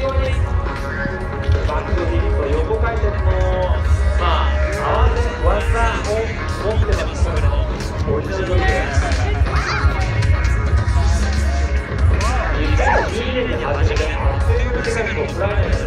ようにバックフリップと横回転の合わせ技を持ってますけれども、オリジナルドリブル2012年に始めて、あっという間に世界にフライナー